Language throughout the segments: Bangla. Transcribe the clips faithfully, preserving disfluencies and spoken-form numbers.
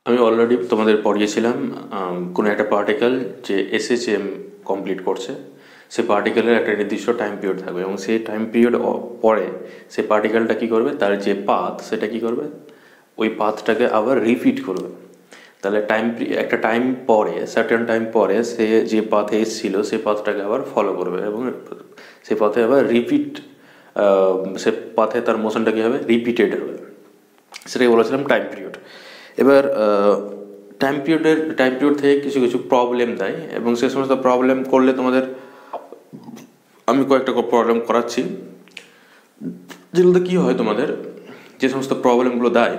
আমি অলরেডি তোমাদের পড়িয়েছিলাম কোনো একটা পার্টিকেল যে এসএচএম কমপ্লিট করছে, সে পার্টিকেলের একটা নির্দিষ্ট টাইম পিরিয়ড থাকবে এবং সেই টাইম পিরিয়ড পরে সে পার্টিকেলটা কী করবে, তার যে পাথ সেটা কী করবে, ওই পাথটাকে আবার রিপিট করবে। তাহলে টাইম একটা টাইম পরে সার্টেন টাইম পরে সে যে পাথে এসেছিল সেই পাথটাকে আবার ফলো করবে এবং সে পথে আবার রিপিট সে পাথে তার মোশনটা কী হবে, রিপিটেড হবে। সেটাই বলেছিলাম টাইম পিরিয়ড। এবার টাইম পিরিয়ডের টাইম পিরিয়ড থেকে কিছু কিছু প্রবলেম দেয় এবং সে সমস্ত প্রবলেম করলে তোমাদের আমি কয়েকটা প্রবলেম করাচ্ছি, যেগুলোতে কী হয়, তোমাদের যে সমস্ত প্রবলেমগুলো দেয়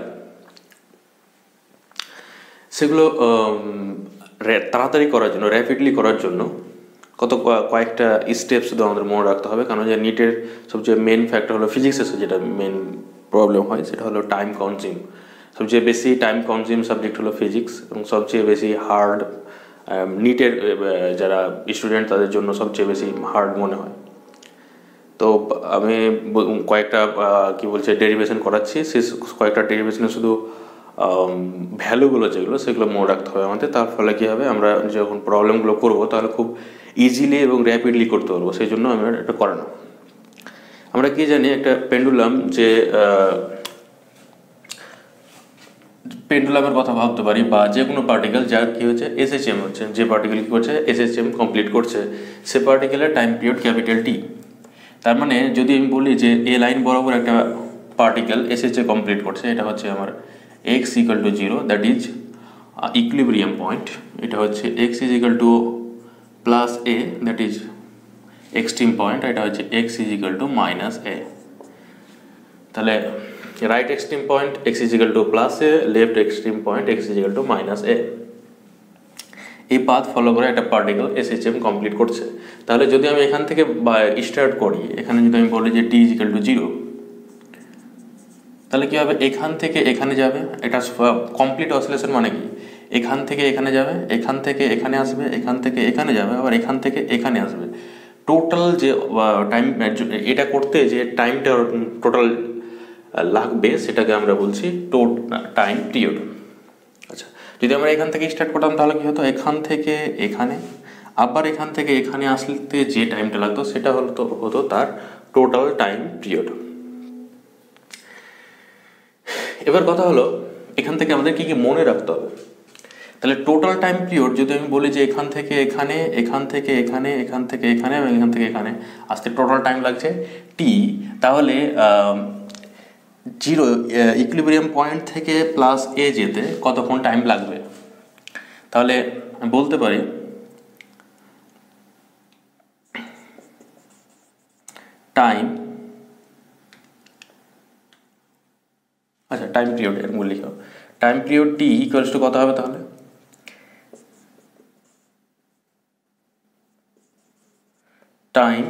সেগুলো তাড়াতাড়ি করার জন্য, র্যাপিডলি করার জন্য কত কয়েকটা স্টেপস শুধু আমাদের মনে রাখতে হবে। কারণ যে নিটের সবচেয়ে মেন ফ্যাক্টর হলো ফিজিক্সের যেটা মেন প্রবলেম হয় সেটা হলো টাইম কনজিউম। সবচেয়ে বেশি টাইম কনজিউম সাবজেক্ট হলো ফিজিক্স এবং সবচেয়ে বেশি হার্ড নিটের যারা স্টুডেন্ট তাদের জন্য সবচেয়ে বেশি হার্ড মনে হয়। তো আমি কয়েকটা কি বলছে ডেরিভেশন করাচ্ছি, সে কয়েকটা ডেরিভেশনে শুধু ভ্যালুগুলো যেগুলো সেগুলো মনে রাখতে হবে আমাদের। তার ফলে কী হবে, আমরা যখন প্রবলেমগুলো করবো তাহলে খুব ইজিলি এবং র্যাপিডলি করতে পারবো, সেই জন্য আমি এটা করানো। আমরা কি জানি, একটা পেন্ডুলাম যে পেন্ডুলামের কথা ভাবতে পারি, বা যে কোনো পার্টিকেল যার কী হচ্ছে এসএচএম হচ্ছে, যে পার্টিকেল কী করছে এসএচএম কমপ্লিট করছে, সে পার্টিকেলের টাইম পিরিয়ড ক্যাপিটাল টি। তার মানে যদি আমি বলি যে এ লাইন বরাবর একটা পার্টিকেল এসএচএ কমপ্লিট করছে, এটা হচ্ছে আমার x equal to zero, that is equilibrium point. এটা হচ্ছে x is equal to plus a, that is extreme point. এটা হচ্ছে x is equal to minus a. তাহলে right extreme point x is equal to plus a, left extreme point x is equal to minus a. এই পাথ ফলো করে একটা পার্টিকেল এসএচএম কমপ্লিট করছে। তাহলে যদি আমি এখান থেকে স্টার্ট করি, এখানে যদি আমি বলি যে t is equal to zero, তাহলে কী হবে, এখান থেকে এখানে যাবে। এটা কমপ্লিট অসিলেশন মানে কি, এখান থেকে এখানে যাবে, এখান থেকে এখানে আসবে, এখান থেকে এখানে যাবে, আবার এখান থেকে এখানে আসবে। টোটাল যে টাইম এটা করতে যে টাইমটা টোটাল লাগবে সেটাকে আমরা বলছি টাইম পিরিয়ড। আচ্ছা, যদি আমরা এখান থেকে স্টার্ট করতাম তাহলে কী হতো, এখান থেকে এখানে আবার এখান থেকে এখানে আসতে যে টাইমটা লাগতো সেটা হতো হতো তার টোটাল টাইম পিরিয়ড। এবার কথা হলো এখান থেকে আমাদের কী কী মনে রাখতে হবে। তাহলে টোটাল টাইম পিরিয়ড যদি আমি বলি যে এখান থেকে এখানে, এখান থেকে এখানে, এখান থেকে এখানে এবং এখান থেকে এখানে আসতে টোটাল টাইম লাগছে টি, তাহলে জিরো ইকুইলিব্রিয়াম পয়েন্ট থেকে প্লাস এ যেতে কতক্ষণ টাইম লাগবে। তাহলে বলতে পারি টাইম, আচ্ছা টাইম পিরিয়ড এর মূল লিখো, time period t equals to কত হবে, তাহলে time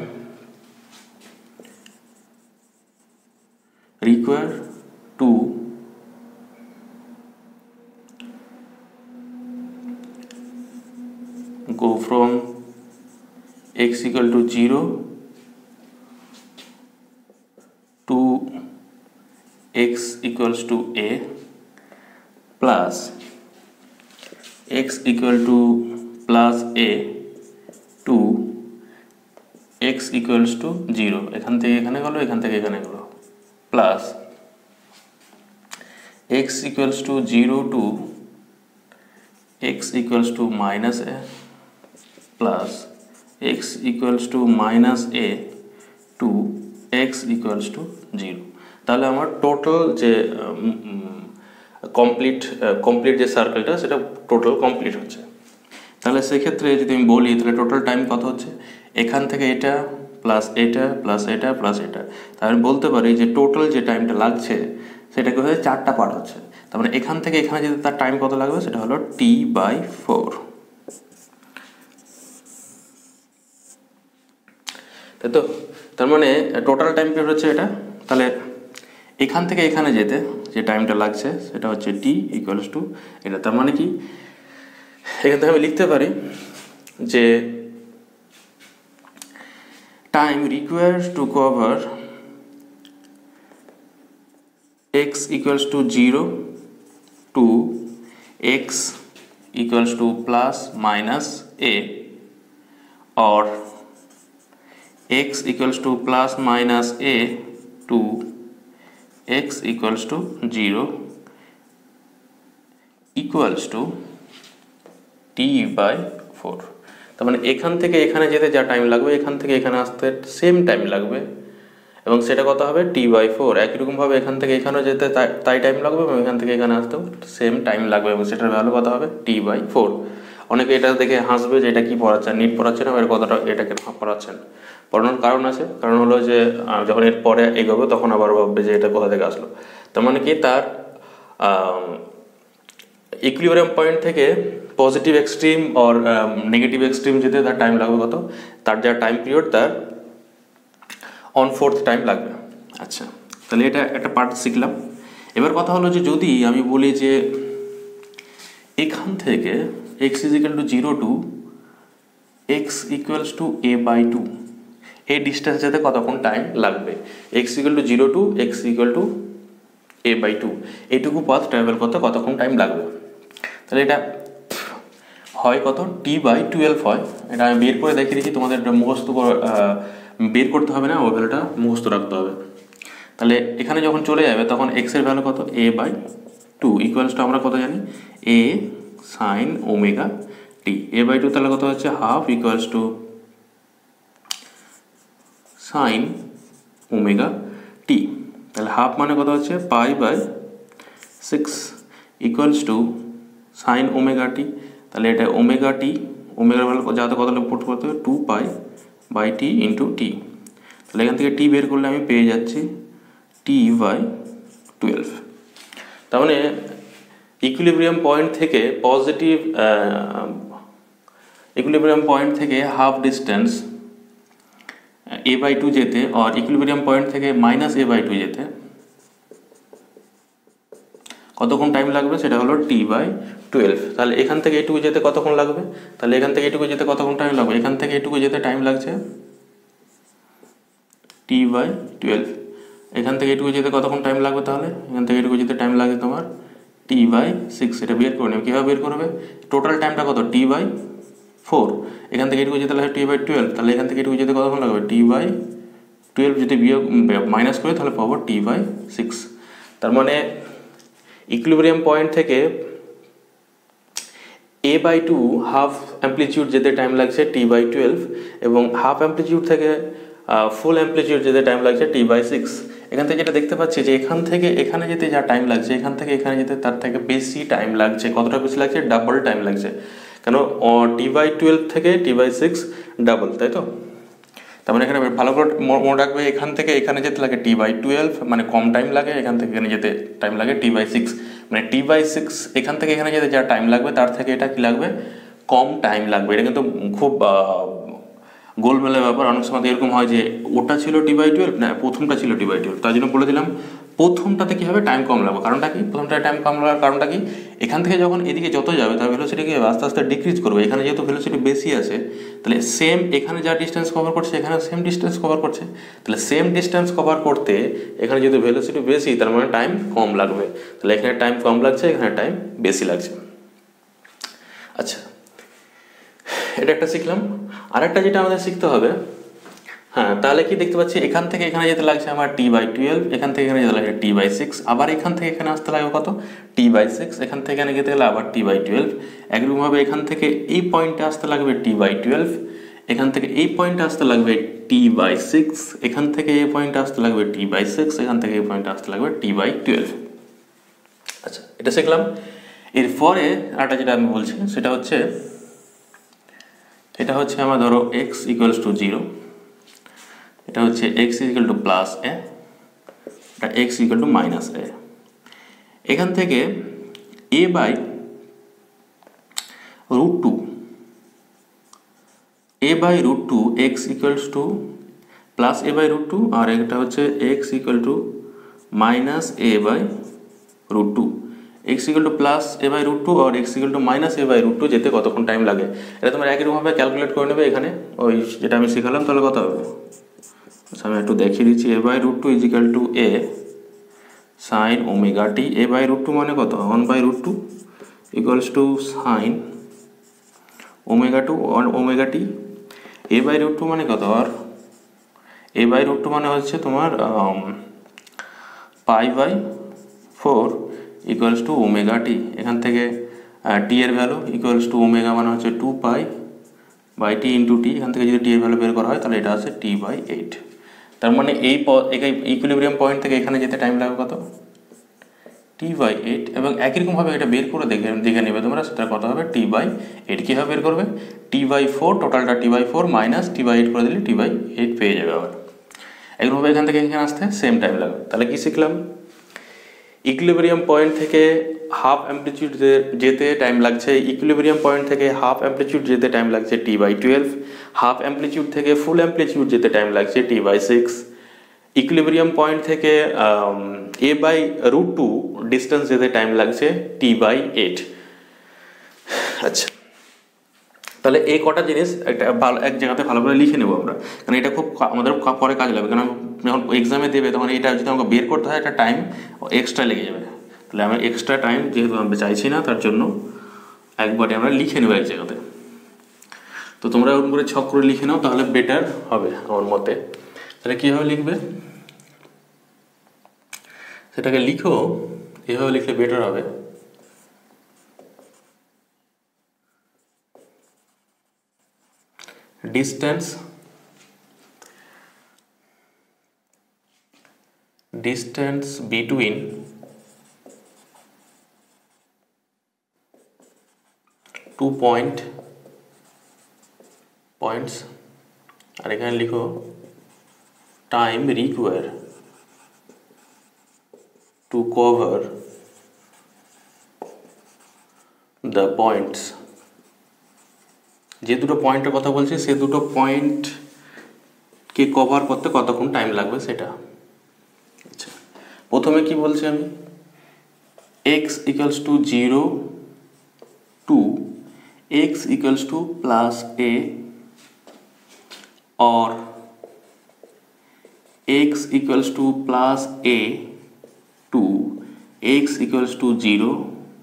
required to go from x equal to zero to x equals to a plus x equal to plus a to x equals to zero, এখান থেকে এখানে গেলো, এখান থেকে এখানে গেলো, plus x equals to zero to x equals to minus a plus x equals to minus a to x equals to zero। তাহলে আমার টোটাল যে কমপ্লিট কমপ্লিট যে সার্কেলটা সেটা টোটাল কমপ্লিট হচ্ছে। তাহলে সেক্ষেত্রে যদি আমি বলি তাহলে টোটাল টাইম কত হচ্ছে, এখান থেকে এটা প্লাস এটা প্লাস এটা প্লাস এটা, তাহলে বলতে পারি যে টোটাল যে টাইমটা লাগছে সেটাকে হচ্ছে চারটা পার্ট হচ্ছে। তার মানে এখান থেকে এখানে যেতে তার টাইম কত লাগবে, সেটা হলো টি বাই ফোর। তাই তো, তার মানে টোটাল টাইম পিরিয়ড হচ্ছে এটা। তাহলে এখান থেকে এখানে যেতে যে টাইমটা লাগছে সেটা হচ্ছে টি ইকুয়ালস টু এটা। তার মানে কি, এখান থেকে আমি লিখতে পারি যে time required to cover x equals to zero to x equals to plus minus a or x equals to plus minus a to x equals to zero equals to t by four। তার মানে এখান থেকে এখানে যেতে যা টাইম লাগবে এখান থেকে এখানে আসতে সেম টাইম লাগবে এবং সেটা কত হবে টি বাই ফোর। একই রকমভাবে এখান থেকে এখানেও যেতে তাই টাইম লাগবে এবং এখান থেকে এখানে আসতেও সেম টাইম লাগবে এবং সেটার ভ্যালু কত হবে টি বাই ফোর। অনেকে এটা দেখে হাসবে যে এটা কি পড়াচ্ছেন, নিট পড়াচ্ছেন না, এর কথাটা এটাকে পড়াচ্ছেন। পড়ানোর কারণ আছে, কারণ হলো যে যখন এর পরে এগোবে তখন আবার ভাববে যে এটা কোথা থেকে আসলো। তার মানে কি তার ইকুইলিব্রিয়াম পয়েন্ট থেকে positive extreme or negative extreme যেতে তার টাইম লাগবে কত, তার যা টাইম পিরিয়ড তার অন ফোর্থ টাইম লাগবে। আচ্ছা, তাহলে এটা একটা পার্ট শিখলাম। এবার কথা হলো যে যদি আমি বলি যে এখান থেকে x is equal to zero to x equals to a by two, এই ডিস্টেন্স যেতে কতক্ষণ টাইম লাগবে, x equal to zero to x equal to a by two, এইটুকু পথ ট্রাভেল করতে কতক্ষণ টাইম লাগবে। তাহলে এটা হয় কত টি বাই টুয়েলভ হয়। এটা আমি বের করে দেখিয়ে দিচ্ছি, তোমাদের মুখস্থ বের করতে হবে না, ওই ভ্যালুটা মুখস্থ রাখতে হবে। তাহলে এখানে যখন চলে যাবে তখন এক্স এর ভ্যালু কত a by two equals to আমরা কত জানি a sine omega t. A by two তাহলে কত হচ্ছে half equals to sine omega t. তাহলে হাফ মানে কত হচ্ছে pi by six equals to sine omega t. তাহলে এটা ওমেগা টি, ওমেগার ভ্যালু যাতে কত পুট করতে হবে two pi by t into t. তাহলে এখান থেকে টি বের করলে আমি পেয়ে যাচ্ছি টি বাই টুয়েলভ। তার মানে ইকুইলিব্রিয়াম পয়েন্ট থেকে পজিটিভ ইকুইলিব্রিয়াম পয়েন্ট থেকে half distance a by two যেতে আর ইকুইলিব্রিয়াম পয়েন্ট থেকে মাইনাস এ বাই টু যেতে কতক্ষণ টাইম লাগবে সেটা হলো টি বাই টুয়েলভ। তাহলে এখান থেকে এটুকু যেতে কতক্ষণ লাগবে, তাহলে এখান থেকে এটুকু যেতে কতক্ষণ টাইম লাগবে, এখান থেকে এটুকু যেতে টাইম লাগছে টি বাই টুয়েলভ। এখান থেকে এটুকু যেতে কতক্ষণ টাইম লাগবে, তাহলে এখান থেকে এটুকু যেতে টাইম লাগবে তোমার টি বাই সিক্স। এটা বের করে নেবে, কীভাবে বের করবে, টোটাল টাইমটা কত টি বাই ফোর, এখান থেকে এটুকু যেতে লাগবে টি বাই টুয়েলভ। তাহলে এখান থেকে এটুকু যেতে কতক্ষণ লাগবে টি বাই টুয়েলভ, যদি বিয়োগ মাইনাস করে তাহলে পাবো টি বাই সিক্স। তার মানে ইকুইলিব্রিয়াম পয়েন্ট থেকে a by two half amplitude যেতে টাইম লাগছে টি বাই টুয়েলভ এবং হাফ অ্যাম্পলিটিউড থেকে ফুল অ্যাম্পলিটিউড যেতে টাইম লাগছে টি বাই সিক্স। এখান থেকে যেটা দেখতে পাচ্ছি যে এখান থেকে এখানে যেতে যা টাইম লাগছে এখান থেকে এখানে যেতে তার থেকে বেশি টাইম লাগছে। কতটা বেশি লাগছে, ডাবল টাইম লাগছে, কেন টি বাই টুয়েলভ থেকে টি বাই সিক্স ডাবল, তাই তো। তার মানে এখানে ভালো করে মনে রাখবে এখান থেকে এখানে যেতে লাগে টি বাই টুয়েলভ মানে কম টাইম লাগে, এখান থেকে এখানে যেতে টাইম লাগে টি বাই সিক্স মানে টি বাই সিক্স এখান থেকে এখানে যেতে যা টাইম লাগবে তার থেকে এটা কি লাগবে কম টাইম লাগবে। এটা কিন্তু খুব গোলমেলের ব্যাপার। অনেক সময় এরকম হয় যে ওটা ছিল টি বাই টুয়েলভ না প্রথমটা ছিল টি বাই টুয়েলভ, তার জন্য বলে দিলাম প্রথমটাতে কী হবে টাইম কম লাগবে। কারণটা কি, প্রথমটায় টাইম কম লাগার কারণটা কি, এখান থেকে যখন এদিকে যত যাবে তার ভেলোসিটি কি আস্তে আস্তে ডিক্রিজ করবে। এখানে যেহেতু ভেলোসিটি বেশি আছে তাহলে সেম এখানে যা ডিস্টেন্স কভার করছে এখানে সেম ডিস্টেন্স কভার করছে, তাহলে সেম ডিস্টেন্স কভার করতে এখানে যেহেতু ভেলোসিটি বেশি তার মানে টাইম কম লাগবে। তাহলে এখানে টাইম কম লাগছে, এখানে টাইম বেশি লাগছে। আচ্ছা, এটা একটা শিখলাম। আর একটা যেটা আমাদের শিখতে হবে, হ্যাঁ তাহলে কি দেখতে পাচ্ছি এখান থেকে এখানে যেতে লাগছে আমার টি বাই টুয়েলভ, এখান থেকে এখানে যেতে লাগছে টি বাই সিক্স, আবার এখান থেকে এখানে আসতে লাগবে কত টি বাই সিক্স, এখান থেকে এখানে যেতে গেলে আবার টি বাই টুয়েলভ। একরকমভাবে এখান থেকে এই পয়েন্টে আসতে লাগবে টি বাই টুয়েলভ, এখান থেকে এই পয়েন্টে আসতে লাগবে টি বাই সিক্স, এখান থেকে এই পয়েন্টে আসতে লাগবে টি বাই সিক্স, এখান থেকে এই পয়েন্টে আসতে লাগবে টি বাই টুয়েলভ। আচ্ছা, এটা শিখলাম। এরপরে আরেকটা যেটা আমি বলছি সেটা হচ্ছে এটা হচ্ছে আমার ধরো এক্স ইকুয়ালস টু জিরো, এটা হচ্ছে x equal to plus a, এটা x equal to minus a. এখান থেকে a by root two a by root two x equals to plus a by root two, আর এটা হচ্ছে x equal to minus a by root two. X equal to plus a by root two আর x equal to minus a by root two যেতে কতক্ষণ টাইম লাগে এটা তোমরা একই রকমভাবে ক্যালকুলেট করে নেবে। এখানে ওই যেটা আমি শেখালাম তাহলে কত হবে, আচ্ছা আমি একটু দেখিয়ে দিচ্ছি। A by root two is equal to a sine omega t, a by root two মানে কত one by root two, equals to sine omega two omega t. A by root two মানে কত? আর এ বাই রুট টু মানে হচ্ছে তোমার pi by four equals to omega t. এখান থেকে টি এর ভ্যালু ইকুয়ালস টু ওমেগা মানে হচ্ছে two pi by t into t. এখান থেকে যদি টি এর ভ্যালু বের করা হয় তাহলে এটা আছে টি বাই এইট। তার মানে এই ইকুইলিব্রিয়াম পয়েন্ট থেকে এখানে যেতে টাইম লাগবে কত? T by eight. এবং একই রকমভাবে এটা বের করে দেখে দেখে নেবে তোমরা, সেটা কত হবে? T by eight. কীভাবে বের করবে? টি বাই ফোর, টোটালটা t by four minus t by eight করে দিলে টি বাই এইট পেয়ে যাবে। আবার এরকমভাবে এখান থেকে এখানে আসতে সেম টাইম লাগবে। তাহলে কি শিখলাম? ইকুইলিব্রিয়াম পয়েন্ট থেকে হাফ অ্যাম্পলিটিউড যেতে টাইম লাগছে, ইকুইলিব্রিয়াম পয়েন্ট থেকে হাফ অ্যাম্পলিটিউড যেতে টাইম লাগছে t by twelve, half amplitude থেকে ফুল অ্যাম্পলিটিউড যেতে টাইম লাগছে t by six, equilibrium point থেকে a by root two distance যেতে টাইম লাগছে টি বাই এইট। আচ্ছা, তাহলে এই কটা জিনিস একটা ভালো এক জায়গাতে ভালো করে লিখে নেবো আমরা, কারণ এটা খুব আমাদের পরে কাজে লাগবে। কারণ যখন এক্সামে দেবে তখন এটা যদি আমাকে বের করতে হয় একটা টাইম এক্সট্রা লেগে যাবে। তাহলে আমি এক্সট্রা টাইম যেহেতু আমরা চাইছি না, তার জন্য একবারে আমরা লিখে নেবো এক জায়গাতে। তো তোমরা ওরকম করে ছক করে লিখে নাও, তাহলে বেটার হবে আমার মতে। তাহলে কীভাবে লিখবে সেটাকে লিখো, এভাবে লিখলে বেটার হবে। Distance distance between two point points, আর এখানে লিখো time require to cover the points. যে দুটো পয়েন্টের কথা বলছি সে দুটো পয়েন্টকে কভার করতে কতক্ষণ টাইম লাগবে সেটা। আচ্ছা, প্রথমে কি বলছি আমি? X equals to zero to x equals to plus a, or x equals to plus a to x equals to zero,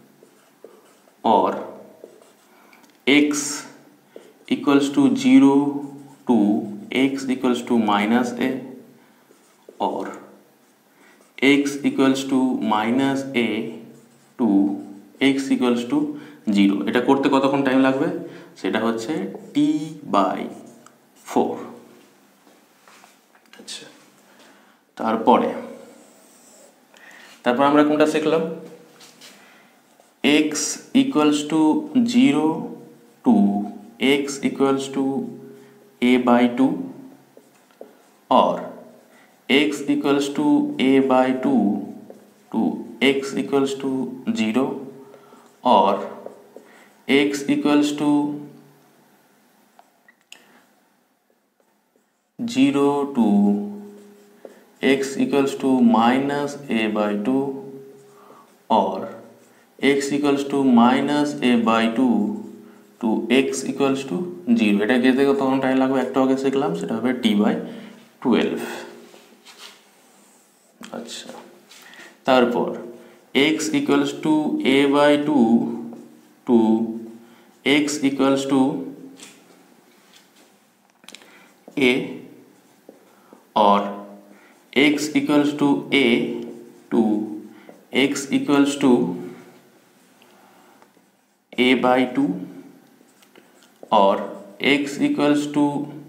or x equals to zero to x equals to minus a, or x equals to minus a to x equals to zero। এটা করতে কতক্ষণ টাইম লাগবে? সেটা হচ্ছে t বাই ফোর। আচ্ছা, তারপরে তারপর আমরা কোনটা শিখলাম? x equals to zero to x equals to a by two, or x equals to a by two to x equals to zero, or x equals to zero to x equals to minus a by two, or x equals to minus a by two to x equals to zero। এটা যেতে কতক্ষণ টাইম লাগবে একটু আগে শিখলাম, সেটা হবে টি বাই টুয়েলভ। আচ্ছা, তারপর x equals to a by two to x equals to a, or x equals to a to x equals to a by two, or x equals to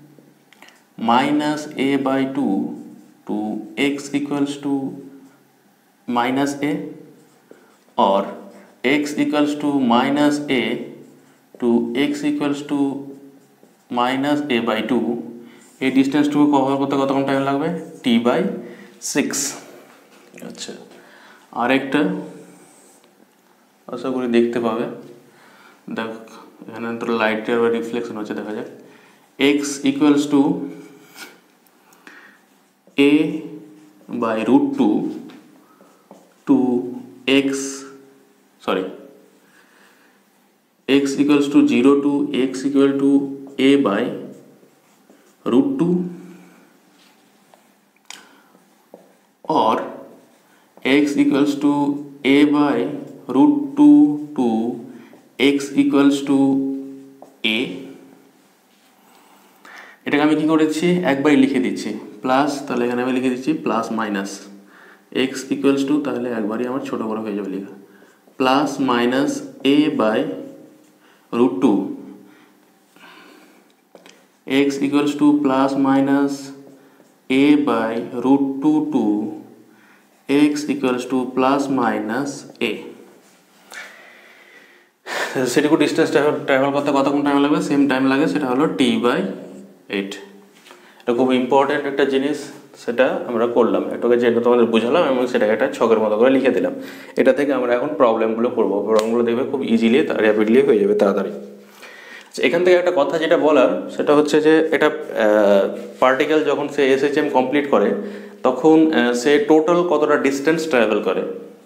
minus a by two to x equals to minus a, or x equals to minus a to x equals to minus a by two। এই ডিস্টেন্সটুকু কভার করতে কতক্ষণ টাইম লাগবে? T by six. আচ্ছা, আরেকটা আশা করি দেখতে পাবে। দেখ এখানে তো লাইটের বা রিফ্লেকশন হচ্ছে, দেখা যাক। X equals to a by root two to x sorry x equals to zero to x equal to a by root two, or x equals to a by root two to x equals to a, এটাকে আমি কি করেছি একবারই লিখে দিচ্ছি প্লাস, তাহলে এখানে আমি লিখে দিচ্ছি plus minus x equals to, তাহলে একবারই আমার ছোটো বড়ো হয়ে যাবে লেখা, plus minus a by root two, x equals to plus minus a by root two to x equals to plus minus a. সেটুকু ডিস্টেন্স ট্রাভেল করতে কতক্ষণ টাইম লাগবে? সেম টাইম লাগে, সেটা হলো টি বাই এইট। এটা খুব ইম্পর্ট্যান্ট একটা জিনিস, সেটা আমরা করলাম, এটাকে যেটা তোমাদের বুঝালাম এবং সেটাকে একটা ছকের মতো করে লিখে দিলাম। এটা থেকে আমরা এখন প্রবলেমগুলো করবো, প্রবলেমগুলো দেখবে খুব ইজিলি র্যাপিডলি হয়ে যাবে তাড়াতাড়ি। এখান থেকে একটা কথা যেটা বলার সেটা হচ্ছে যে এটা পার্টিকেল যখন সে এসএইচএম কমপ্লিট করে তখন সে টোটাল কতটা ডিস্টেন্স ট্রাভেল করে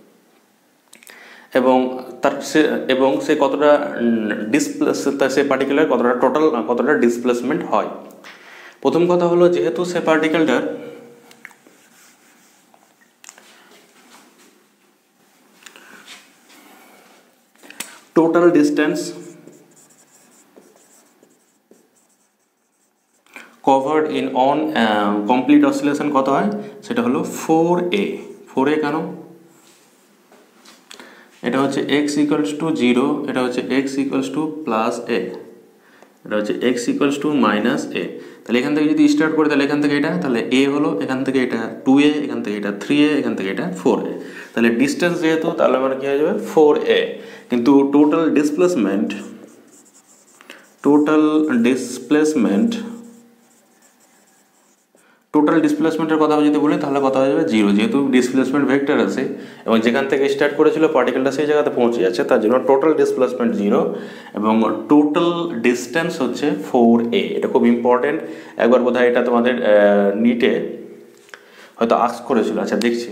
এবং তার সে এবং সে কতটা ডিসপ্লেস, সে পার্টিকেলের কতটা টোটাল কতটা ডিসপ্লেসমেন্ট হয়। প্রথম কথা হলো যেহেতু সে পার্টিকেলটার total distance covered in one complete oscillation কত হয়? সেটা হলো ফোর এ। ফোর এ কেন? এটা হচ্ছে এক্স ইকুয়ালস টু জিরো, এটা হচ্ছে x equals to plus a, এটা হচ্ছে x equals two minus a. তাহলে এখান থেকে যদি স্টার্ট করি তাহলে এখান থেকে এটা, তাহলে এ হলো, এখান থেকে এটা টু এ, এখান থেকে এটা থ্রি এ, এখান থেকে এটা ফোর এ। তাহলে ডিস্টেন্স যেহেতু তাহলে আমার কী হয়ে যাবে ফোর এ, কিন্তু total displacement total displacement total ডিসপ্লেসমেন্টের কথা যদি বলি তাহলে কথা হয়ে যাবে জিরো, যেহেতু ডিসপ্লেসমেন্ট ভেক্টর আছে এবং যেখান থেকে স্টার্ট করেছিল পার্টিকেলটা সেই জায়গাতে পৌঁছে যাচ্ছে, তার জন্য টোটাল ডিসপ্লেসমেন্ট জিরো এবং টোটাল ডিস্টেন্স হচ্ছে ফোর এ। এটা খুব ইম্পর্টেন্ট, একবার বোধহয় এটা তোমাদের নিটে হয়তো আস্ক করেছিল। আচ্ছা দেখছি,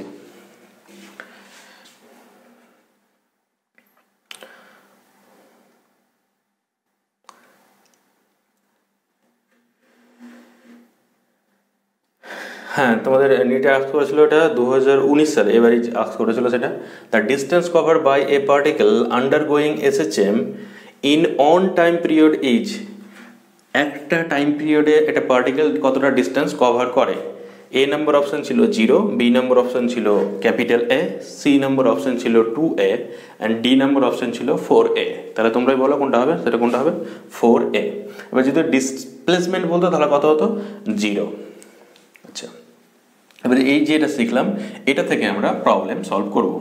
হ্যাঁ তোমাদের নিটে আস্ক করেছিল, এটা দু হাজার উনিশ সালে এবারই আস্ক করেছিল সেটা। The distance cover by a particle undergoing S H M in one time period is, একটা টাইম পিরিয়ডে একটা পার্টিকেল কতটা ডিস্টেন্স কভার করে। এ নম্বর অপশান ছিল জিরো, বি নম্বর অপশান ছিল capital A, c number option ছিল two a and d number option ছিল ফোর এ। তাহলে তোমরাই বলো কোনটা হবে, সেটা কোনটা হবে? Four a. এবার যদি ডিসপ্লেসমেন্ট বলতো তাহলে কত হতো? জিরো। আচ্ছা, এবারে এই যে এটা শিখলাম এটা থেকে আমরা প্রবলেম সলভ করব।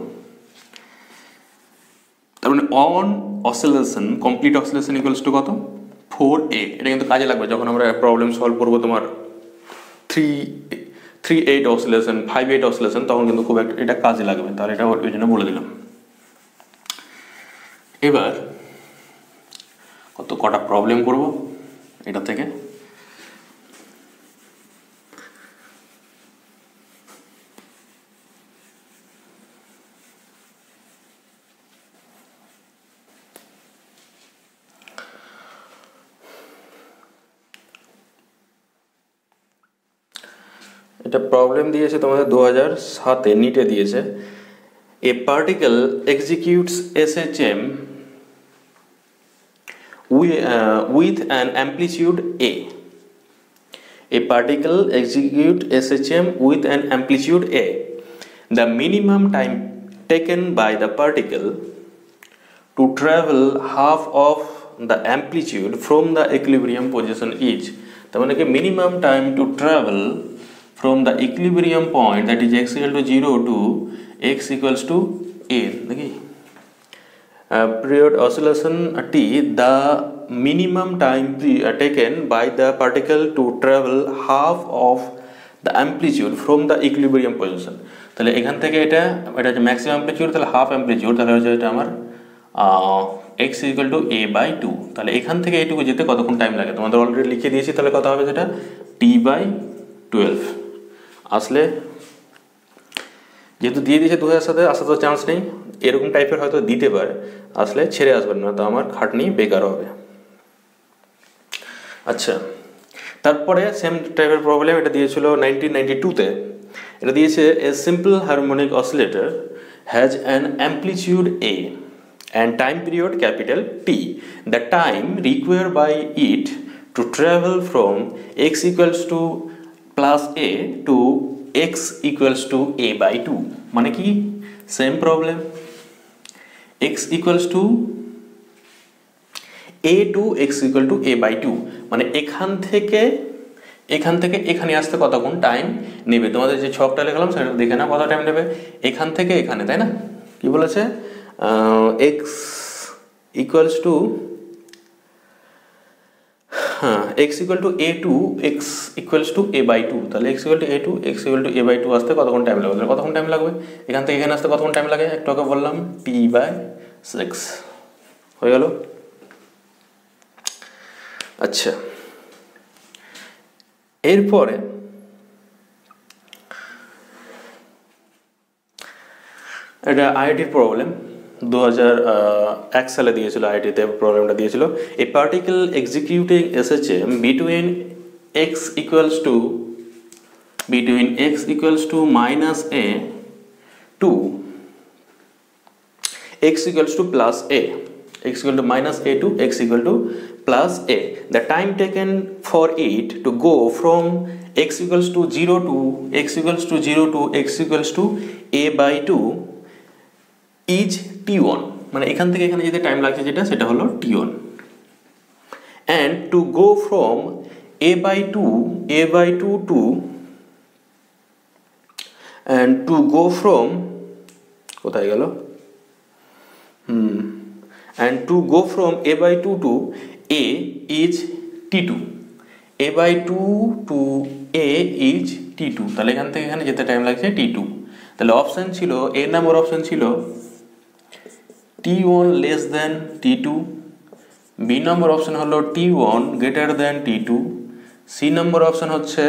তার মানে one oscillation complete oscillation equals to কত? Four a. এটা কিন্তু কাজে লাগবে যখন আমরা প্রবলেম সলভ করবো তোমার three three eight oscillation, five eight oscillation, তখন কিন্তু খুব একটা এটা কাজে লাগবে। তাহলে এটা ওই জন্য বলে দিলাম। এবার কত কটা প্রবলেম করব এটা থেকে। এটা প্রবলেম দিয়েছে তোমাদের দু হাজার সাতে নিটে দিয়েছে। A particle executes SHM with an amplitude a. A particle execute S H M with an amplitude A. The minimum time taken by the particle to travel half of the amplitude from the equilibrium position is. তার মানে কি minimum time to travel from the equilibrium point, that is x equal to zero to x equals to a, দেখি uh, period oscillation T, the minimum time uh, taken by the particle to travel half of the amplitude from the equilibrium position. তাহলে এখান থেকে এটা এটা হচ্ছে ম্যাক্সিমাম অ্যামপ্লিটিউড, তাহলে হাফ অ্যামপ্লিটিউড, তাহলে হচ্ছে এটা আমার x equal to a by two. তাহলে এখান থেকে এইটুকু যেতে কতক্ষণ টাইম লাগে তোমাদের অলরেডি লিখে দিয়েছি। তাহলে কত হবে সেটা? t by twelve. আসলে যেহেতু দিয়ে দিয়েছে দু হাজার সাথে, আসার তো চান্স নেই, এরকম টাইপের হয়তো দিতে পারে, আসলে ছেড়ে আসবেন না, তো আমার খাটনি বেকার হবে। আচ্ছা, তারপরে সেম টাইপের প্রবলেম এটা দিয়েছিল নাইনটিন নাইনটি টুতে। এটা দিয়েছে a simple harmonic oscillator has an amplitude a and time period capital T. The time required by it to travel from x equals to plus a to x equals to a by two. মানে কি same problem, x equals to a to x equal to a by two, মানে এখান থেকে এখান থেকে এখানে আসতে কতক্ষণ টাইম নেবে। তোমাদের যে ছকটা লিখলাম সেটা দেখে না কত টাইম নেবে এখান থেকে এখানে, তাই না? কি বলেছে, x equals to হ্যাঁ x equal to a to x equals to a by two, তাহলে x equal to a to x equal to a by two আসতে কতক্ষণ টাইম লাগবে? তাহলে কতক্ষণ টাইম লাগবে এখান থেকে এখানে আসতে কতক্ষণ টাইম লাগে? একটু আগে বললাম t by six হয়ে গেল। আচ্ছা, এরপরে এটা আইআইটির প্রবলেম, দু হাজার এক সালে দিয়েছিল আইআইটিতে প্রবলেমটা দিয়েছিল। A particle executing SHM between x equals to between x equals two minus a to x equals to plus a, x equal to minus a to x equal to plus a. The time taken for it to go from x equals to zero to x equals to zero to x equals to a by two is t one, মানে এখান থেকে এখানে যেতে টাইম লাগছে যেটা সেটা হলো t one. And to go from a by two a by two to and to go from কোথায় গেল হুম and to go from a by two to a is t two, a by two to a is t two, তাহলে এখান থেকে এখানে যেতে টাইম লাগছে t two। তাহলে অপশন ছিল a নাম্বার অপশন ছিল t one less than t two, b number option হলো t one greater than t two, c number option হচ্ছে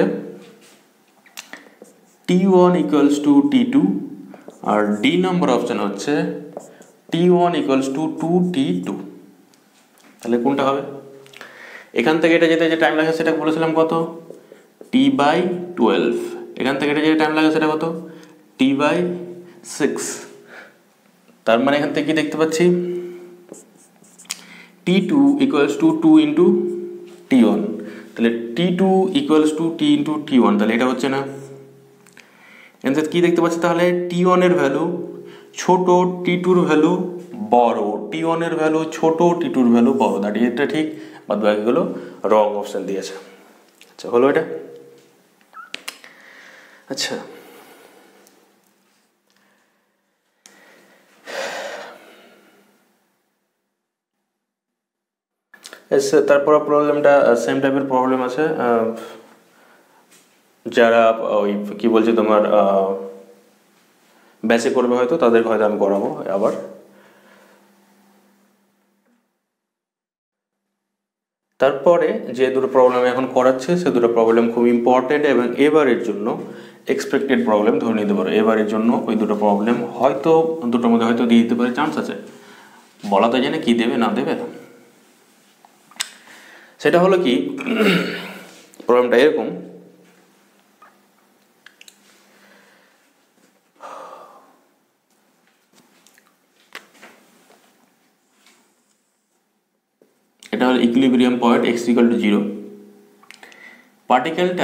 t one equals to t two, আর d নম্বর অপশন হচ্ছে t one equals to two t two। তাহলে কোনটা হবে? এখান থেকে এটা যেতে যে টাইম লাগে সেটা বলেছিলাম কত, t by twelve, এখান থেকে এটা যে টাইম লাগে সেটা কত, t by six। তার মানে এখান থেকে কি দেখতে পাচ্ছি, t two equals to two into t one, তাহলে t two equals to t into t one, তাহলে এটা হচ্ছে না। এখানে কি দেখতে পাচ্ছি তাহলে t one এর ভ্যালু ছোট, t two এর ভ্যালু বড়, t one এর ভ্যালু ছোট, t two এর ভ্যালু বড়, দ্যাট ইজ এটা ঠিক, বাদ বাকিগুলো রং অপশন দিয়েছে। আচ্ছা হলো এটা। আচ্ছা তারপর প্রবলেমটা সেম টাইপের প্রবলেম আছে, যারা ওই কি বলছে তোমার ব্যাচে করবে হয়তো তাদের হয়তো আমি করাবো আবার। তারপরে যে দুটো প্রবলেম এখন করাচ্ছে সে দুটো প্রবলেম খুব ইম্পর্টেন্ট এবং এবারের জন্য এক্সপেক্টেড প্রবলেম ধরে নিতে পারো। এবারের জন্য ওই দুটো প্রবলেম হয়তো দুটোর মধ্যে হয়তো দিয়ে দিতে পারে, চান্স আছে, বলা তো জানে কি দেবে না দেবে। সেটা হলো কি, প্রবলেমটা এরকম, এটা হলো equilibrium point x equal to zero, পার্টিকেলটা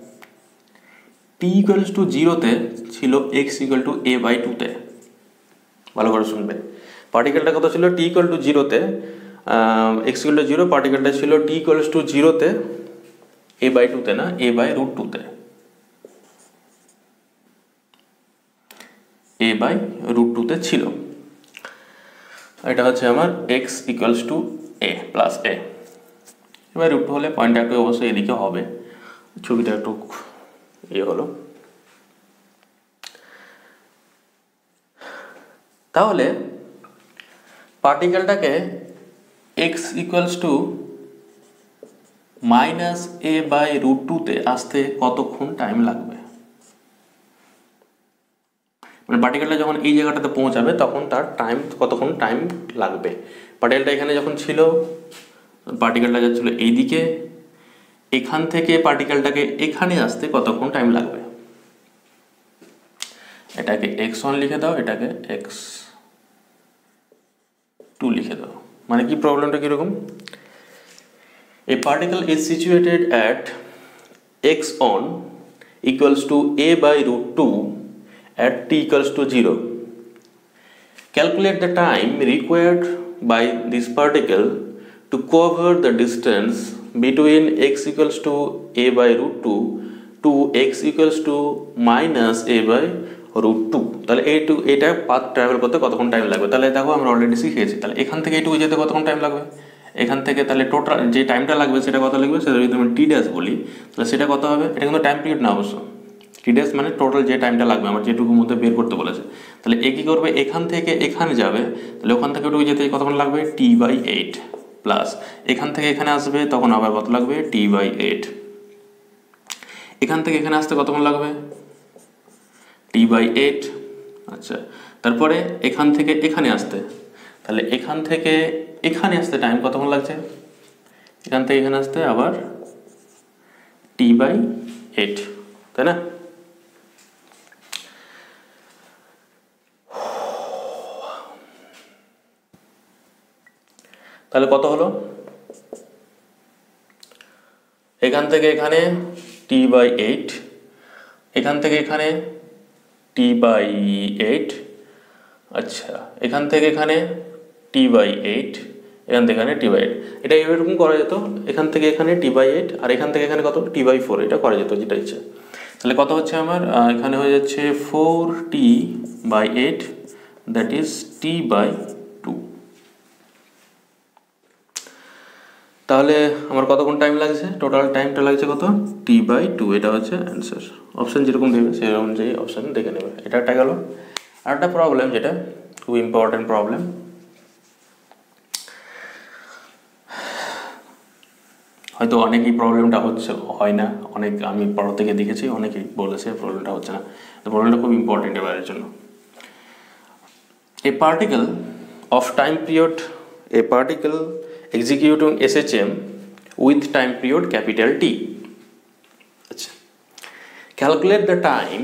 t ইকুয়ালস টু জিরোতে ছিল x equal to a by two তে। ভালো করে শুনবে, পার্টিকেলটা কত ছিল, t ইকুয়াল টু জিরোতে, x ইকুয়াল টু জিরো, পার্টিকেলটা ছিল t ইকুয়ালস টু জিরোতে a বাই টু তে, না a বাই রুট টু তে, a বাই রুট টু তে ছিল। এটা হচ্ছে আমার x equals to a plus a, এবার রুট টু হলে পয়েন্টটা একটু অবশ্যই এদিকে হবে, ছবিটা একটু ইয়ে হলো। তাহলে পার্টিকেলটাকে x equals to minus a by root two তে আসতে কতক্ষণ টাইম লাগবে? মানে পার্টিকেলটা যখন এই জায়গাটাতে পৌঁছাবে তখন তার টাইম কতক্ষণ টাইম লাগবে। পার্টিকেলটা এখানে যখন ছিল, পার্টিকেলটা যাচ্ছিল এইদিকে, এখান থেকে পার্টিকেলটাকে এখানে আসতে কতক্ষণ টাইম লাগবে? এটাকে এক্স ওয়ান লিখে দাও, এটাকে এক্স টু লিখে দাও। মানে কি প্রবলেমটা কীরকম, a particle is situated at x on equals to a by root two at t equals to zero. Calculate the time required by this particle to cover the distance between x equals to a by root two to x equals to minus a by root two। তাহলে এই টু এটা পাথ ট্রাভেল করতে কতক্ষণ টাইম লাগবে, তাহলে দেখো আমরা অলরেডি শিখেছি। তাহলে এখান থেকে এইটুকু যেতে কতক্ষণ টাইম লাগবে, এখান থেকে তাহলে টোটাল যে টাইমটা লাগবে সেটা কত লাগবে, সেটা যদি আমি টি ড্যাশ বলি তাহলে সেটা কত হবে, এটা কিন্তু টাইম পিরিয়ড না অবশ্য, টি ড্যাশ মানে টোটাল যে টাইমটা লাগবে আমার যেটুকুর মধ্যে বের করতে বলেছে। তাহলে এ কী করবে, এখান থেকে এখানে যাবে, তাহলে ওখান থেকে ওটুকু যেতে কতক্ষণ লাগবে, টি বাই এইট প্লাস এখান থেকে এখানে আসবে তখন আবার কত লাগবে, টি বাই এইট। এখান থেকে এখানে আসতে কতক্ষণ লাগবে, টি বাই এইট। আচ্ছা, তারপরে এখান থেকে এখানে আসতে, তাহলে এখান থেকে এখানে আসতে টাইম কতক্ষণ লাগছে, এখান থেকে এখানে আসতে আবার টি বাই এইট, তাই না? তাহলে কত হলো, এখান থেকে এখানে টি বাই এইট, এখান থেকে এখানে টি বাই এইট, আচ্ছা এখান থেকে এখানে টি বাই এইট, এখান থেকে এখানে টি বাই এইট। এটা এরকম করা যেত, এখান থেকে এখানে টি বাই এইট আর এখান থেকে এখানে কত, টি বাই ফোর, এটা করা যেত যেটা ইচ্ছে। তাহলে কত হচ্ছে আমার, এখানে হয়ে যাচ্ছে four t by eight, that is t by two. তাহলে আমার কতক্ষণ টাইম লাগছে, টোটাল টাইমটা লাগছে কত, টি বাই টু। এটা হচ্ছে অ্যান্সার। অপশান যেরকম দেবে সেই অনুযায়ী অপশান দেখে নেবে। এটা একটা গেল। আর একটা প্রবলেম যেটা খুব ইম্পর্টেন্ট প্রবলেম, হয়তো অনেকেই প্রবলেমটা হচ্ছে হয় না, অনেক আমি পড়া থেকে দেখেছি অনেকেই বলেছে প্রবলেমটা হচ্ছে না। তো প্রবলেমটা খুব ইম্পর্টেন্ট এবারের জন্য। A particle of time period, a particle executing S H M with time period capital T. Achha. Calculate the time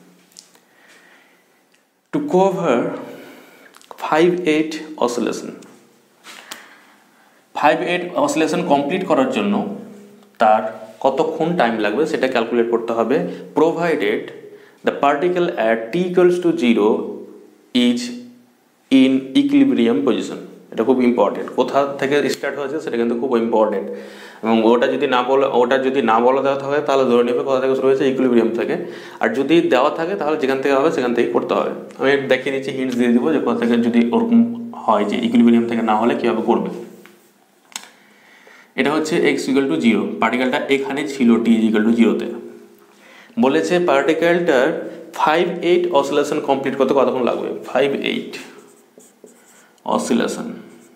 to cover five eight oscillation. five eight oscillation complete করার জন্য তার কতক্ষণ টাইম লাগবে সেটা ক্যালকুলেট করতে হবে, provided the particle at t equals to zero is in equilibrium position. এটা খুব ইম্পর্টেন্ট, কোথা থেকে স্টার্ট হয়েছে সেটা কিন্তু খুব ইম্পর্টেন্ট। এবং ওটা যদি না বলে ওটা যদি না বলা দেওয়া থাকে তাহলে ধরে নেবে কোথা থেকে শুরু হয়েছে, ইকুইলিব্রিয়াম থেকে। আর যদি দেওয়া থাকে তাহলে যেখান থেকে হবে সেখান থেকেই করতে হবে। আমি দেখিয়ে দিচ্ছি, হিন্টস দিয়ে দিব যে কোথা থেকে যদি ওরকম হয় যে ইকুইলিব্রিয়াম থেকে না হলে কীভাবে করবে। এটা হচ্ছে এক্স ইকুয়াল টু জিরো, পার্টিকেলটা এখানে ছিল টি ইকুয়াল টু জিরোতে। বলেছে পার্টিকেলটার ফাইভ এইট অসিলেশন কমপ্লিট করতে কতক্ষণ লাগবে, five eight oscillation.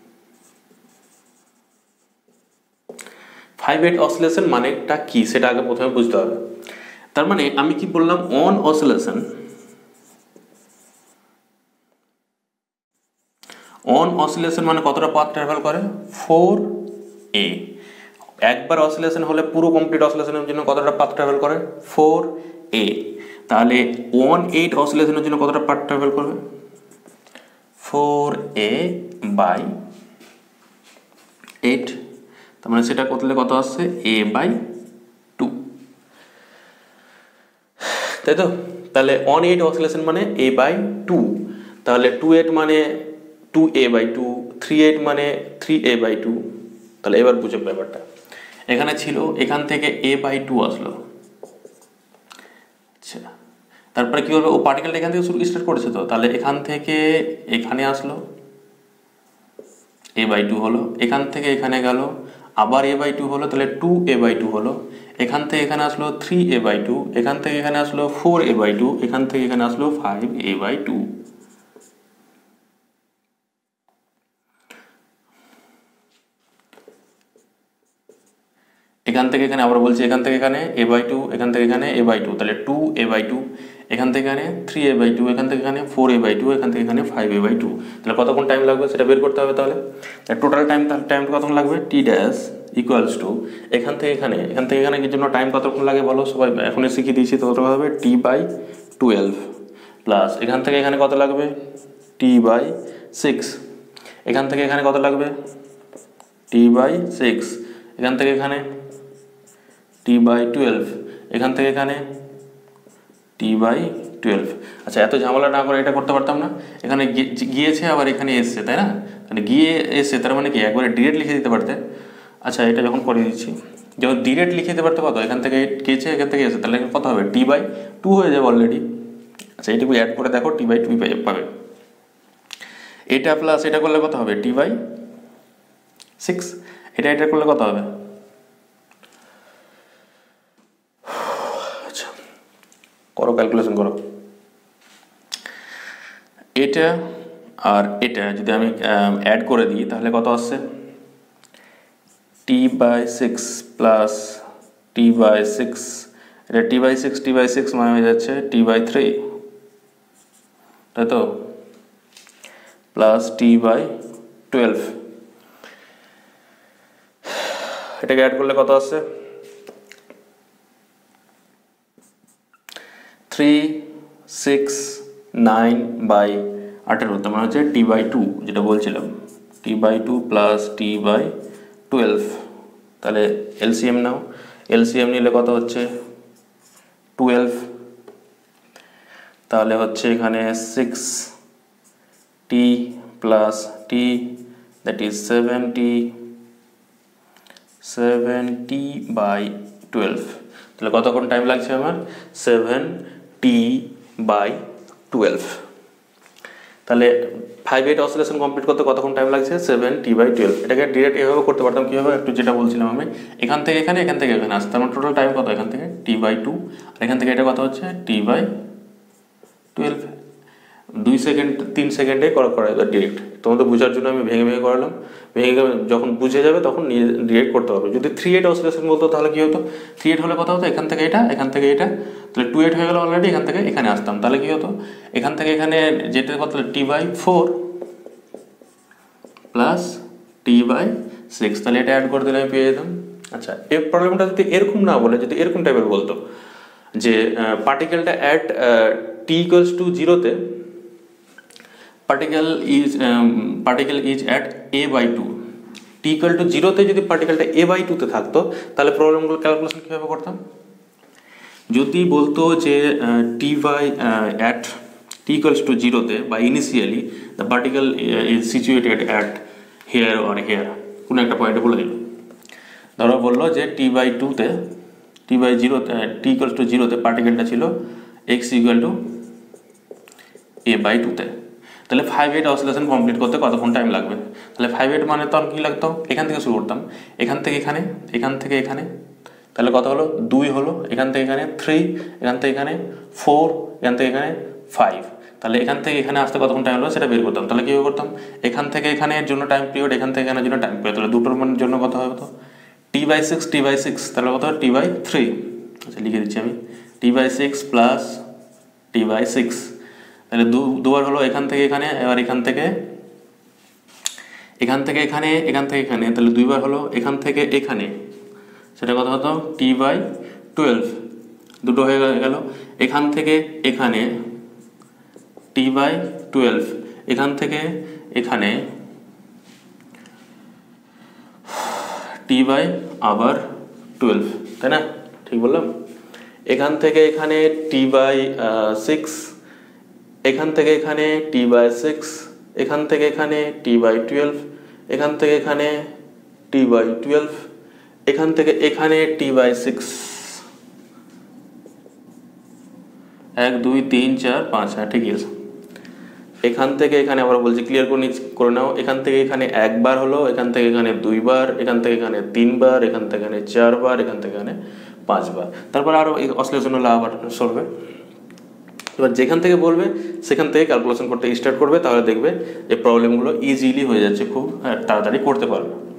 Five eight oscillation মানেটা কি সেটা আগে প্রথমে বুঝতে হবে। তার মানে আমি কি বললাম, অন অসিলেশন, অন অসিলেশন মানে কতটা পাথ ট্রাভেল করে, ফোর এ। একবার অসিলেশন হলে পুরো কমপ্লিট অসিলেশনের জন্য কতটা পাথ ট্রাভেল করে, ফোর এ। তাহলে ওয়ান এইট অসিলেশনের জন্য কতটা পাথ ট্রাভেল করবে, ফোর এ বাই এইট। তার মানে সেটা করলে কত আসছে, এ বাই টু, তাই তো? তাহলে অন এইট অসিলেশন মানে এ বাই টু, তাহলে টু এইট মানে two a by two, three eight মানে থ্রি এ বাই টু। তাহলে এবার বুঝো ব্যাপারটা, এখানে ছিল এখান থেকে এ বাই টু আসলো, আচ্ছা তারপরে কি করবে, ও পার্টিকেলটা এখান থেকে শুরু স্টার্ট করেছে তো, তাহলে এখান থেকে এখানে আসলো এ বাই টু হলো, এখান থেকে এখানে গেল আবার এ বাই টু হলো, তাহলে টু এ বাই টু হলো, এখান থেকে এখানে আসলো থ্রি এ বাই টু, এখান থেকে এখানে আসলো ফোর এ বাই টু, এখান থেকে এখানে আসলো ফাইভ এ বাই টু। এখান থেকে এখানে আবার বলছি, এখান থেকে এখানে এ বাই টু, এখান থেকে এখানে এ বাই টু, তাহলে টু এ বাই টু, এখান থেকে এখানে থ্রি এ বাই টু, এখান থেকে এখানে ফোর এ বাই টু, এখান থেকে এখানে ফাইভ এ বাই টু। তাহলে কতক্ষণ টাইম লাগবে সেটা বের করতে হবে। তাহলে টোটাল টাইম, তাহলে টাইম কতক্ষণ লাগবে, টি ড্যাশ ইকুয়ালস টু এখান থেকে এখানে, এখান থেকে এখানে কি জন্য টাইম কতক্ষণ লাগে বলো, সবাই এখনই শিখিয়ে দিয়েছি, তো কত হবে, টি বাই টুয়েলভ প্লাস এখান থেকে এখানে কত লাগবে, টি বাই সিক্স, এখান থেকে এখানে কত লাগবে টি বাই সিক্স, এখান থেকে এখানে টি বাই টুয়েলভ, এখান থেকে এখানে টি বাই টুয়েলভ। আচ্ছা এত ঝামেলা না করে এটা করতে পারতাম না, এখানে গিয়েছে আবার এখানে এসছে তাই না, মানে গিয়ে এসছে তার মানে কি একবারে ডিরেক্ট লিখে দিতে পারতে। আচ্ছা এটা যখন করে দিচ্ছি, যখন ডিরেক্ট লিখে দিতে পারতে কত এখান থেকে গিয়েছে এখান থেকে এসে, তাহলে কত হবে টি বাই টু হয়ে যাবে অলরেডি। আচ্ছা এইটুকু অ্যাড করে দেখো টি বাই টু পাবে। এটা প্লাস এটা করলে কত হবে টি বাই সিক্স, এটা এটা করলে কত হবে, আচ্ছা করো ক্যালকুলেশন করো। এটা আর এটা যদি আমি অ্যাড করে দিই তাহলে কত আসছে t by six plus t by six, এটা t by six t by six মানে হয়ে যাচ্ছে টি বাই থ্রি, তাই তো, প্লাস টি বাই টুয়েলভ, এটাকে অ্যাড করলে কত আসছে থ্রি সিক্স নাইন বাই আঠেরো, তার মানে হচ্ছে টি বাই টু যেটা বলছিলাম, t by two plus t by twelve. তাহলে এলসিএম নাও, এলসিএম নিলে কত হচ্ছে টুয়েলভ, তাহলে হচ্ছে এখানে six t plus t that is seven t, seven t by twelve. তাহলে কতক্ষণ টাইম লাগছে আমার সেভেন টি বাই টুয়েলভ। তাহলে ফাইভ এইট অসিলেশন কমপ্লিট করতে কতক্ষণ টাইম লাগছে সেভেন টি বাই টুয়েলভ। এটাকে ডিরেক্ট এভাবে করতে পারতাম কীভাবে, একটু যেটা বলছিলাম আমি, এখান থেকে এখানে এখান থেকে এখানে আসতে, আমার টোটাল টাইম কত এখান থেকে টি বাই টু, আর এখান থেকে এটা কত হচ্ছে টি বাই টুয়েলভ। দুই সেকেন্ড তিন সেকেন্ডে করা করা যাবে ডিরেক্ট, তোমাদের বোঝার জন্য আমি ভেঙে ভেঙে করালাম, ভেঙে যখন বুঝে যাবে তখন নিয়ে ডিরেক্ট করতে হবে। যদি থ্রি এইট অসিলেশন বলতো তাহলে কী হতো, থ্রি এইট হলে কথা হতো এখান থেকে এটা এখান থেকে এটা, তাহলে টু এইট হয়ে গেলো অলরেডি, এখান থেকে এখানে আসতাম, তাহলে কী হতো এখান থেকে এখানে যেটা কত t by four plus t by six, তাহলে এটা অ্যাড করে দিলে আমি পেয়ে যেতাম। আচ্ছা এই প্রবলেমটা যদি এরকম না বলে, যদি এরকম টাইপের বলতো যে পার্টিকেলটা অ্যাট টি ইকুয়ালস টু জিরোতে particle is particle is at a by two, t equal to জিরোতে যদি পার্টিকেলটা এ বাই টুতে থাকতো তাহলে প্রবলেমগুলো ক্যালকুলেশন কীভাবে করতাম। যদি বলতো যে t by at t equals to জিরোতে বা initially the particle is situated at here or here, কোনো একটা পয়েন্টে বলে দিল, ধরো বললো যে টি বাই টুতে টি বাই জিরোতে টি ইকুয়ালস টু জিরোতে পার্টিকেলটা ছিল x equal to a by টুতে, তাহলে ফাইভ এইট অসিলেশন কমপ্লিট করতে কতক্ষণ টাইম লাগবে। তাহলে ফাইভ এইট মানে তখন কী লাগতো, এখান থেকে শুরু করতাম, এখান থেকে এখানে এখান থেকে এখানে, তাহলে কত হলো দুই হলো, এখান থেকে এখানে থ্রি, এখান থেকে এখানে ফোর, এখান থেকে এখানে ফাইভ, তাহলে এখান থেকে এখানে আসতে কতক্ষণ টাইম হলো সেটা বের করতাম। তাহলে কীভাবে করতাম, এখান থেকে এখানের জন্য টাইম পিরিয়ড, এখান থেকে এখানের জন্য টাইম পিরিয়ড, তাহলে দুটোর জন্য কত হবে তো t by six t by six, তাহলে কত টি বাই থ্রি। আচ্ছা লিখে দিচ্ছি আমি t by six plus t by six, তাহলে দু দুবার হলো এখান থেকে এখানে, এবার এখান থেকে এখান থেকে এখানে এখান থেকে এখানে, তাহলে দুইবার হলো এখান থেকে এখানে, সেটা কত হতো টি বাই টুয়েলভ, দুটো হয়ে গেল, এখান থেকে এখানে টি বাই টুয়েলভ, এখান থেকে এখানে টি বাই আবার টুয়েলভ, তাই না, ঠিক বললাম। এখান থেকে এখানে টি বাই সিক্স, এখান থেকে এখানে টি বাই সিক্স, এখান থেকে এখানে টি বাই টুয়েলভ, এখান থেকে এখানে টি বাই টুয়েলভ, এখান থেকে এখানে টি বাই সিক্স, এক দুই তিন চার পাঁচ, হ্যাঁ ঠিকই আছে। এখান থেকে এখানে আবার বলছি ক্লিয়ার করে করে নাও, এখান থেকে এখানে একবার হলো, এখান থেকে এখানে দুইবার, এখান থেকে এখানে তিনবার, এখান থেকে এখানে চারবার, এখান থেকে এখানে পাঁচবার, তারপর আরও অসিলেশন হলো আবার চলবে। এবার যেখান থেকে বলবে সেখান থেকে ক্যালকুলেশন করতে স্টার্ট করবে, তাহলে দেখবে যে প্রবলেমগুলো ইজিলি হয়ে যাচ্ছে, খুব তাড়াতাড়ি করতে পারবে।